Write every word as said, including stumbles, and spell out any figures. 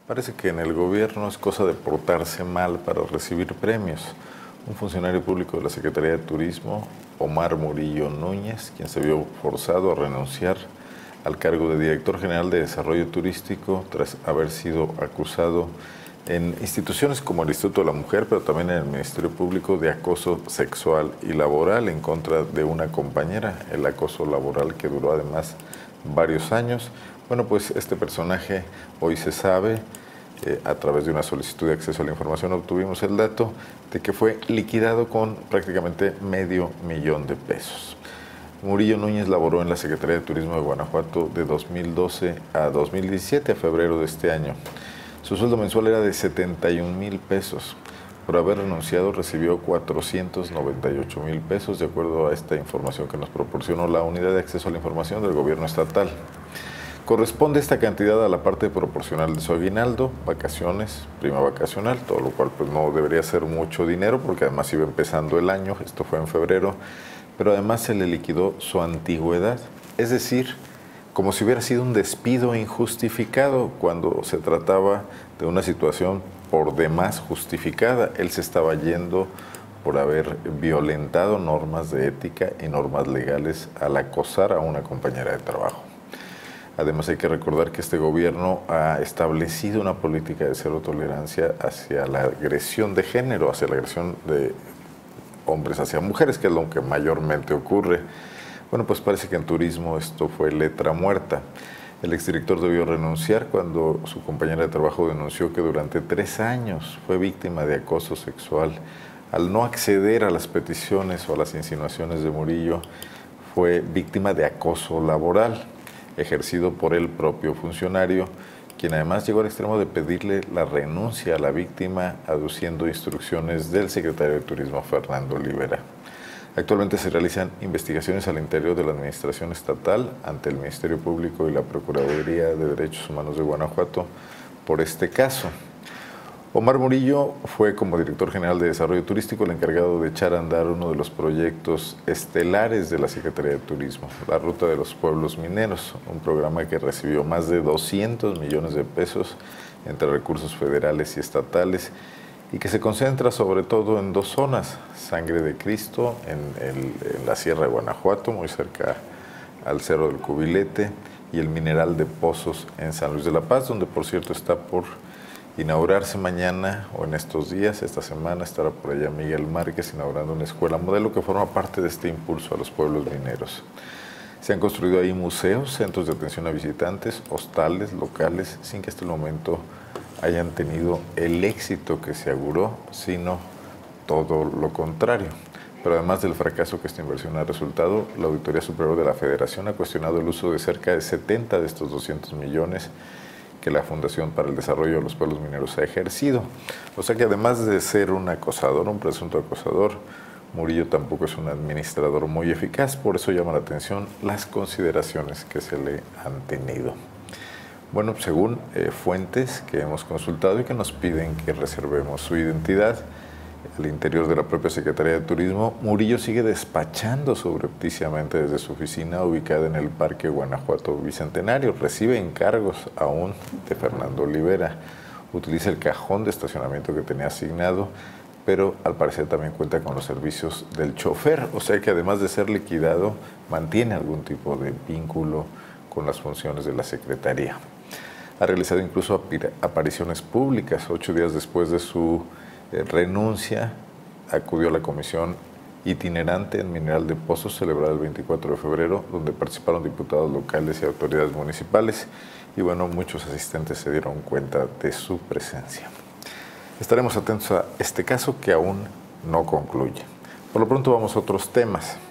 Parece que en el gobierno es cosa de portarse mal para recibir premios. Un funcionario público de la Secretaría de Turismo, Omar Murillo Núñez, quien se vio forzado a renunciar al cargo de Director General de Desarrollo Turístico tras haber sido acusado en instituciones como el Instituto de la Mujer, pero también en el Ministerio Público, de acoso sexual y laboral en contra de una compañera, el acoso laboral que duró además varios años. Bueno, pues este personaje hoy se sabe, eh, a través de una solicitud de acceso a la información obtuvimos el dato de que fue liquidado con prácticamente medio millón de pesos. Murillo Núñez laboró en la Secretaría de Turismo de Guanajuato de dos mil doce a dos mil diecisiete, a febrero de este año. Su sueldo mensual era de setenta y un mil pesos. Por haber renunciado recibió cuatrocientos noventa y ocho mil pesos, de acuerdo a esta información que nos proporcionó la Unidad de Acceso a la Información del Gobierno Estatal. Corresponde esta cantidad a la parte proporcional de su aguinaldo, vacaciones, prima vacacional, todo lo cual pues no debería ser mucho dinero porque además iba empezando el año, esto fue en febrero, pero además se le liquidó su antigüedad, es decir, como si hubiera sido un despido injustificado cuando se trataba de una situación por demás justificada. Él se estaba yendo por haber violentado normas de ética y normas legales al acosar a una compañera de trabajo. Además hay que recordar que este gobierno ha establecido una política de cero tolerancia hacia la agresión de género, hacia la agresión de hombres hacia mujeres, que es lo que mayormente ocurre. Bueno, pues parece que en turismo esto fue letra muerta. El exdirector debió renunciar cuando su compañera de trabajo denunció que durante tres años fue víctima de acoso sexual. Al no acceder a las peticiones o a las insinuaciones de Murillo, fue víctima de acoso laboral, ejercido por el propio funcionario, quien además llegó al extremo de pedirle la renuncia a la víctima, aduciendo instrucciones del secretario de Turismo, Fernando Olivera. Actualmente se realizan investigaciones al interior de la Administración Estatal ante el Ministerio Público y la Procuraduría de Derechos Humanos de Guanajuato por este caso. Omar Murillo fue, como director general de Desarrollo Turístico, el encargado de echar a andar uno de los proyectos estelares de la Secretaría de Turismo, la Ruta de los Pueblos Mineros, un programa que recibió más de doscientos millones de pesos entre recursos federales y estatales y que se concentra sobre todo en dos zonas: Sangre de Cristo, en, el, en la Sierra de Guanajuato, muy cerca al Cerro del Cubilete, y el Mineral de Pozos en San Luis de la Paz, donde por cierto está por inaugurarse mañana o en estos días, esta semana, estará por allá Miguel Márquez inaugurando una escuela modelo que forma parte de este impulso a los pueblos mineros. Se han construido ahí museos, centros de atención a visitantes, hostales, locales, sin que hasta el momento hayan tenido el éxito que se auguró, sino todo lo contrario. Pero además del fracaso que esta inversión ha resultado, la Auditoría Superior de la Federación ha cuestionado el uso de cerca de setenta de estos doscientos millones que la Fundación para el Desarrollo de los Pueblos Mineros ha ejercido. O sea que además de ser un acosador, un presunto acosador, Murillo tampoco es un administrador muy eficaz. Por eso llama la atención las consideraciones que se le han tenido. Bueno, según eh, fuentes que hemos consultado y que nos piden que reservemos su identidad, al interior de la propia Secretaría de Turismo, Murillo sigue despachando subrepticiamente desde su oficina ubicada en el Parque Guanajuato Bicentenario. Recibe encargos aún de Fernando Olivera. Utiliza el cajón de estacionamiento que tenía asignado, pero al parecer también cuenta con los servicios del chofer. O sea que además de ser liquidado, mantiene algún tipo de vínculo con las funciones de la Secretaría. Ha realizado incluso apariciones públicas. Ocho días después de su eh, renuncia, acudió a la comisión itinerante en Mineral de Pozos, celebrada el veinticuatro de febrero, donde participaron diputados locales y autoridades municipales. Y bueno, muchos asistentes se dieron cuenta de su presencia. Estaremos atentos a este caso que aún no concluye. Por lo pronto vamos a otros temas.